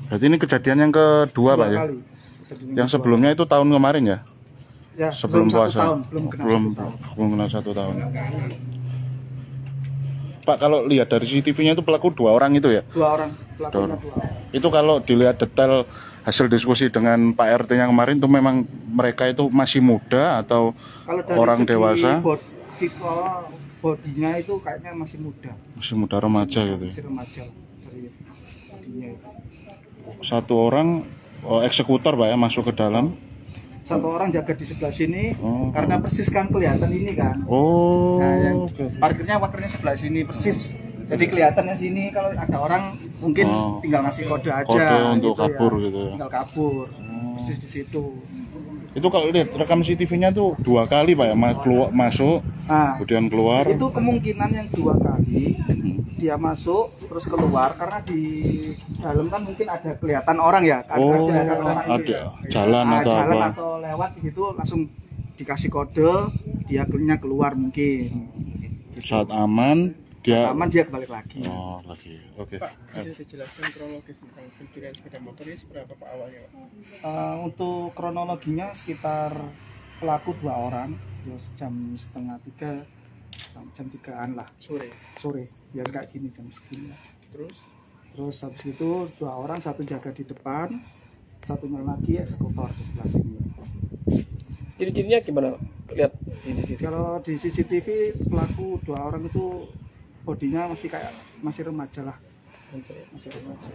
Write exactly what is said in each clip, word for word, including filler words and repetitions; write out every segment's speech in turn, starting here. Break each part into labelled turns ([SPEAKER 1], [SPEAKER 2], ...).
[SPEAKER 1] Berarti ini kejadian yang kedua, Pak ya? Yang sebelumnya itu tahun kemarin ya?
[SPEAKER 2] Ya,
[SPEAKER 1] sebelum
[SPEAKER 2] belum
[SPEAKER 1] puasa.
[SPEAKER 2] Satu tahun, belum kena
[SPEAKER 1] belum,
[SPEAKER 2] satu tahun.
[SPEAKER 1] belum kena satu tahun. Pak, kalau lihat dari C C T V-nya itu pelaku dua orang itu ya?
[SPEAKER 2] Dua orang, pelakunya dua orang.
[SPEAKER 1] Itu kalau dilihat detail hasil diskusi dengan Pak R T yang kemarin itu memang mereka itu masih muda atau
[SPEAKER 2] kalau dari
[SPEAKER 1] orang
[SPEAKER 2] segi
[SPEAKER 1] dewasa?
[SPEAKER 2] Bod, oh, bodinya itu kayaknya masih muda.
[SPEAKER 1] Masih muda remaja
[SPEAKER 2] masih,
[SPEAKER 1] gitu.
[SPEAKER 2] Masih remaja dari bodinya itu.
[SPEAKER 1] Satu orang oh, eksekutor Pak ya masuk ke dalam.
[SPEAKER 2] Satu orang jaga di sebelah sini,
[SPEAKER 1] oh.
[SPEAKER 2] karena persis kan kelihatan ini kan.
[SPEAKER 1] Oh.
[SPEAKER 2] Nah, yang parkirnya parkirnya sebelah sini persis. Jadi kelihatannya sini kalau ada orang mungkin oh. tinggal ngasih kode aja.
[SPEAKER 1] Kode untuk
[SPEAKER 2] gitu
[SPEAKER 1] kabur
[SPEAKER 2] ya.
[SPEAKER 1] gitu ya.
[SPEAKER 2] Tinggal kabur.
[SPEAKER 1] Oh.
[SPEAKER 2] Persis di situ.
[SPEAKER 1] Itu kalau lihat rekam C C T V-nya tuh dua kali Pak ya, keluar masuk, nah, kemudian keluar.
[SPEAKER 2] Itu kemungkinan yang dua kali dia masuk terus keluar karena di dalam kan mungkin ada kelihatan orang ya.
[SPEAKER 1] Oh,
[SPEAKER 2] ada,
[SPEAKER 1] orang ada jalan
[SPEAKER 2] nah,
[SPEAKER 1] atau
[SPEAKER 2] jalan
[SPEAKER 1] apa?
[SPEAKER 2] Atau lewat gitu langsung dikasih kode, dia keluarnya keluar mungkin.
[SPEAKER 1] Gitu. Saat aman dia
[SPEAKER 2] aman dia kembali lagi.
[SPEAKER 1] Oh, lagi. Oke. Okay.
[SPEAKER 3] Pak, bisa dijelaskan kronologis tentang pencurian sepeda motor ini seberapa Pak awalnya, Pak?
[SPEAKER 2] Uh, untuk kronologinya sekitar pelaku dua orang, ya jam setengah tiga, jam tigaan lah.
[SPEAKER 3] Sore.
[SPEAKER 2] Sore, ya kayak gini jam segini.
[SPEAKER 3] Terus? Terus
[SPEAKER 2] habis itu dua orang, satu jaga di depan, satunya lagi eksekutor di sebelah sini.
[SPEAKER 4] Ciri-cirinya gimana? Lihat di C C T V.
[SPEAKER 2] Kalau di C C T V pelaku dua orang itu bodinya masih kayak masih remaja lah. Masih remaja.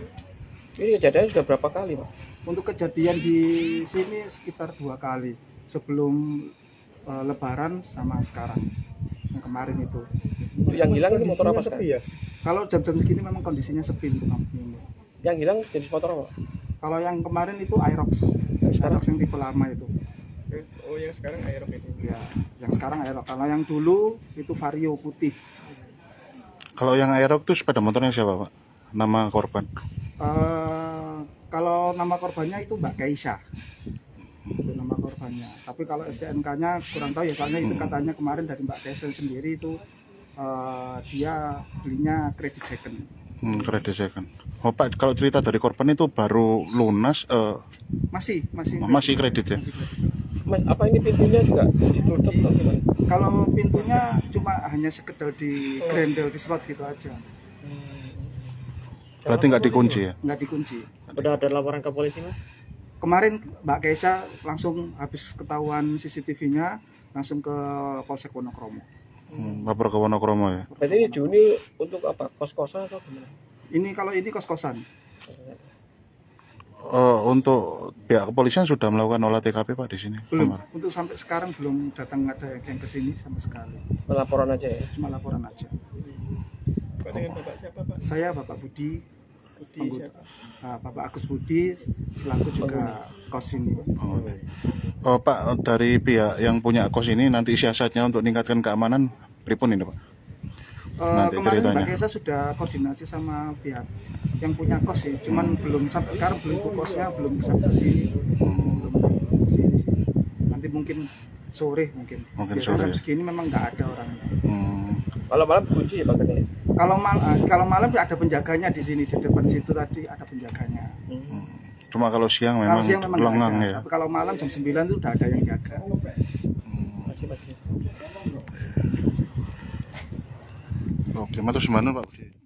[SPEAKER 4] Ini kejadiannya sudah berapa kali, Pak?
[SPEAKER 2] Untuk kejadian di sini sekitar dua kali sebelum uh, Lebaran sama sekarang yang kemarin itu.
[SPEAKER 4] Yang hilang itu motor apa sepi ya?
[SPEAKER 2] Kalau jam-jam segini memang kondisinya sepi untuk ini.
[SPEAKER 4] Yang hilang jenis motor apa?
[SPEAKER 2] Kalau yang kemarin itu Aerox, Aerox yang tipe lama itu.
[SPEAKER 3] Oh, yang sekarang Aerox itu?
[SPEAKER 2] Ya, yang sekarang Aerox. Kalau yang dulu itu Vario putih.
[SPEAKER 1] Kalau yang Aerox itu sepeda motornya siapa Pak? Nama korban?
[SPEAKER 2] Uh, kalau nama korbannya itu Mbak Keisha. Itu nama korbannya. Tapi kalau S T N K-nya kurang tahu ya, soalnya itu katanya kemarin dari Mbak Keisha sendiri itu uh, dia belinya kredit second.
[SPEAKER 1] Hmm, kredit second. Oh Pak, kalau cerita dari korban itu baru lunas? Uh,
[SPEAKER 2] masih, masih.
[SPEAKER 1] Masih kredit, kredit ya?
[SPEAKER 2] Masih kredit.
[SPEAKER 4] Mas, apa ini pintunya juga ditutup atau gimana?
[SPEAKER 2] Kalau pintunya cuma hanya sekedar di grendel, di slot gitu aja.
[SPEAKER 1] Berarti nggak dikunci ya?
[SPEAKER 2] Nggak dikunci.
[SPEAKER 4] Udah ada laporan ke polisi Mas?
[SPEAKER 2] Kemarin Mbak Keisha langsung habis ketahuan C C T V-nya langsung ke Polsek Wonokromo.
[SPEAKER 1] Hmm, lapor ke Wonokromo ya?
[SPEAKER 4] Berarti ini Juni untuk apa? Kos-kosan atau gimana?
[SPEAKER 2] Ini kalau ini kos-kosan.
[SPEAKER 1] Uh, untuk pihak kepolisian sudah melakukan olah T K P Pak di sini?
[SPEAKER 2] Belum.
[SPEAKER 1] Kemarin.
[SPEAKER 2] Untuk sampai sekarang belum datang ada yang ke sini sama sekali.
[SPEAKER 4] Laporan aja ya?
[SPEAKER 2] Cuma laporan aja.
[SPEAKER 3] Pak, dengan Bapak siapa Pak?
[SPEAKER 2] Saya Bapak Budi.
[SPEAKER 3] Budi siapa?
[SPEAKER 2] Nah, Bapak Agus Budi selaku juga kos ini.
[SPEAKER 1] Oh, oh Pak, dari pihak yang punya kos ini nanti siasatnya untuk meningkatkan keamanan pripun ini Pak?
[SPEAKER 2] Uh,
[SPEAKER 1] Nanti
[SPEAKER 2] kemarin
[SPEAKER 1] ceritanya.
[SPEAKER 2] Mbak Keisha sudah koordinasi sama pihak yang punya kos sih, cuman hmm. belum sampai sekarang belum ke kosnya, belum bisa ke sini. Hmm. Belum sini sih. Nanti mungkin sore mungkin.
[SPEAKER 1] Mungkin
[SPEAKER 2] biasanya
[SPEAKER 1] sore.
[SPEAKER 2] Jam segini memang nggak ada orangnya.
[SPEAKER 1] Hmm.
[SPEAKER 4] Kalau malam kunci ya Pak Gede?
[SPEAKER 2] Kalau malam kalau malam ada penjaganya di sini, di depan situ tadi ada penjaganya.
[SPEAKER 1] Hmm. Cuma kalau siang memang,
[SPEAKER 2] kalau siang memang
[SPEAKER 1] lengang
[SPEAKER 2] ada.
[SPEAKER 1] ya.
[SPEAKER 2] Tapi kalau malam jam sembilan itu udah ada yang jaga.
[SPEAKER 1] Hmm.
[SPEAKER 4] Masih masih.
[SPEAKER 1] Oke, matur sembahun Pak.